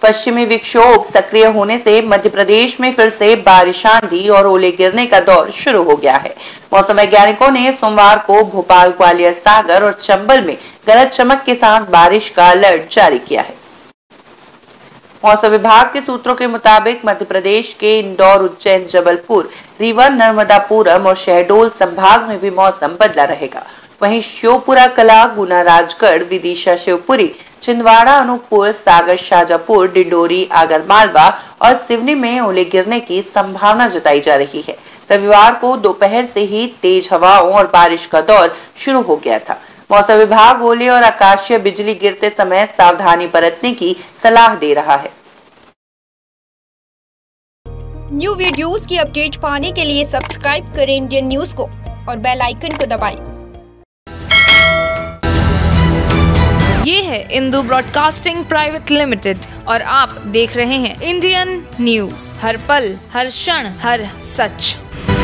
पश्चिमी विक्षोभ सक्रिय होने से मध्य प्रदेश में फिर से बारिश, आंधी और ओले गिरने का दौर शुरू हो गया है। मौसम वैज्ञानिकों ने सोमवार को भोपाल, ग्वालियर, सागर और चंबल में गरज चमक के साथ बारिश का अलर्ट जारी किया है। मौसम विभाग के सूत्रों के मुताबिक मध्य प्रदेश के इंदौर, उज्जैन, जबलपुर, रीवा, नर्मदापुरम और शहडोल संभाग में भी मौसम बदला रहेगा। वहीं श्योपुरा कला, गुना, राजगढ़, विदिशा, शिवपुरी, छिंदवाड़ा, अनूपपुर, सागर, शाजापुर, डिंडोरी, आगरमालवा और सिवनी में ओले गिरने की संभावना जताई जा रही है। रविवार को दोपहर से ही तेज हवाओं और बारिश का दौर शुरू हो गया था। मौसम विभाग ओले और आकाशीय बिजली गिरते समय सावधानी बरतने की सलाह दे रहा है। न्यू वीडियोस की अपडेट पाने के लिए सब्सक्राइब करें इंडियन न्यूज को और बेल आइकन को दबाएं। ये है इंदू ब्रॉडकास्टिंग प्राइवेट लिमिटेड और आप देख रहे हैं इंडियन न्यूज, हर पल, हर क्षण, हर सच।